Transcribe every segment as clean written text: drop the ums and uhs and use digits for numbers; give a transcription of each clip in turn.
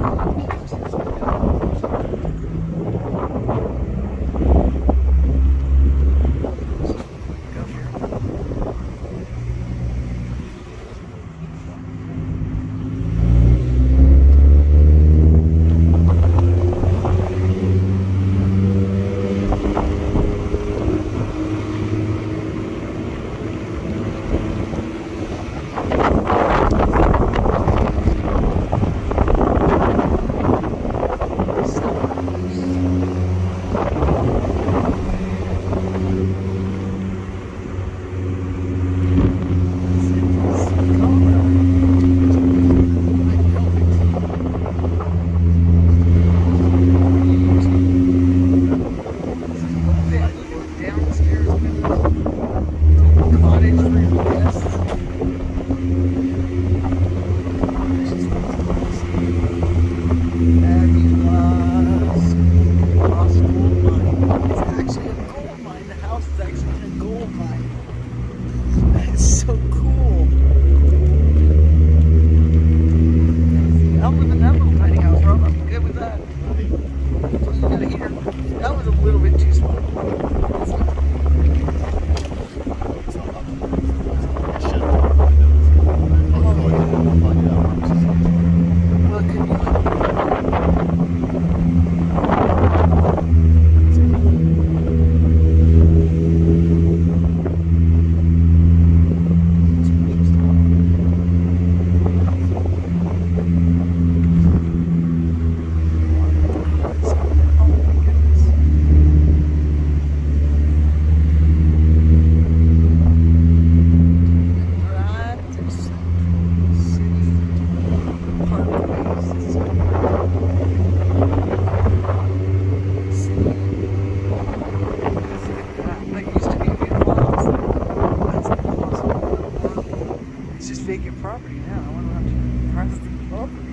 vacant property now. I wonder how much price the property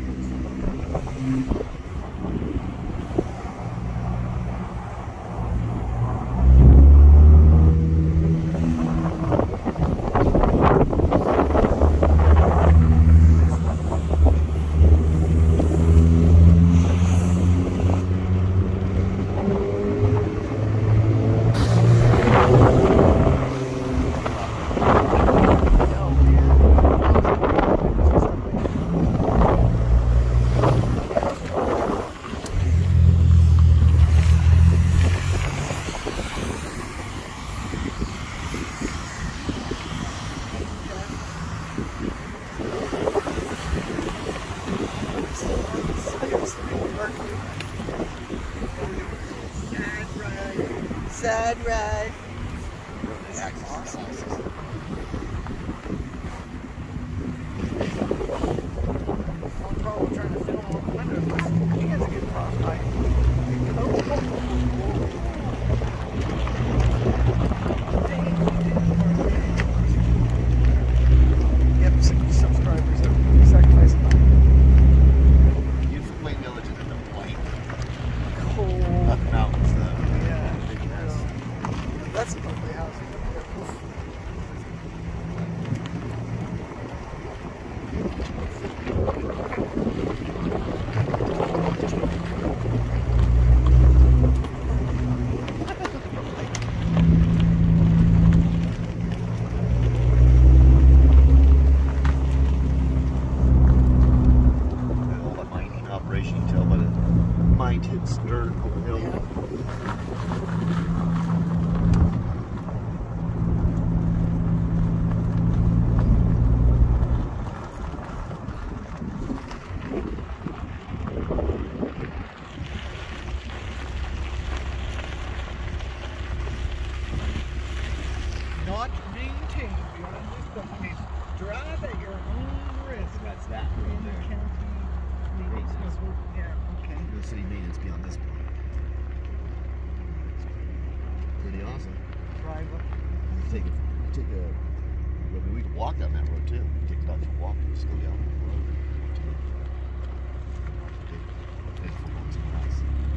is. Sad ride. That's awesome. I'm probably trying to film on the window. He has a good prospect. Yep, 60 subscribers. Sacrifice of mine. Beautiful Plain Village is in the white. Cold. Up the mountains, though. That's a lovely house. All the mining operation, you tell by the mine hits dirt over the hill. Yeah. Not maintained beyond this company's drive at your own risk. That's that In right the there. county maintenance. Yeah, okay. No city maintenance beyond this point. Pretty awesome. Private. Take a. I mean, we can walk down that road too. Take a Dutch walk and just go down the road. Take some nice.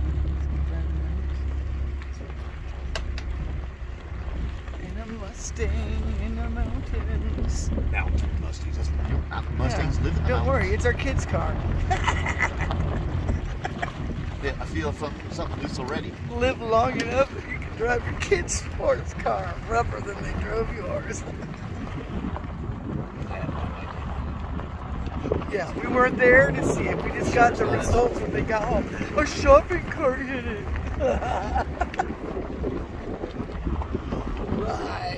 In a Mustang in the mountains. Mountain Mustangs. Mustangs live in the Don't mountains. worry, it's our kid's car. feel something loose already. Live long enough that you can drive your kid's sports car rougher than they drove yours. Yeah, we weren't there to see it. We just got the results when they got home. A shopping cart hit it. Right.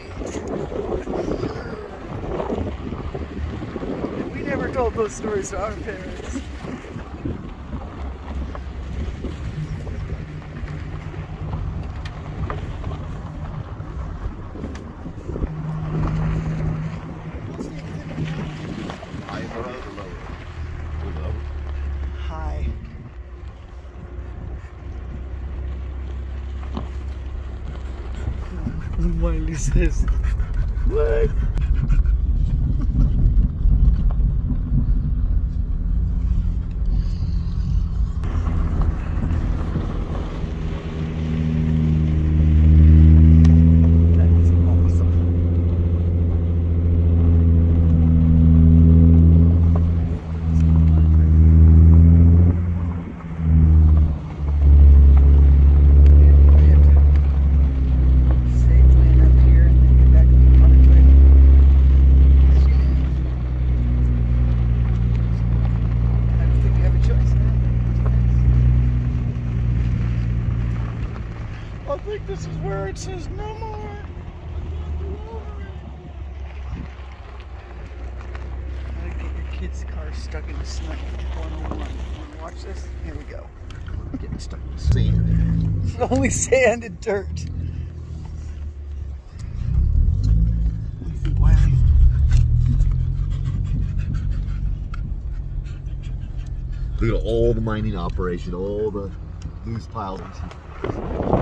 We never told those stories to our parents. Hi. Miley says, what? I think this is where it says no more. How to get your kid's car stuck in the snow. 101. Want to watch this? Here we go. Getting stuck in the sand. It's only sand and dirt. Look at all the mining operation, all the loose piles.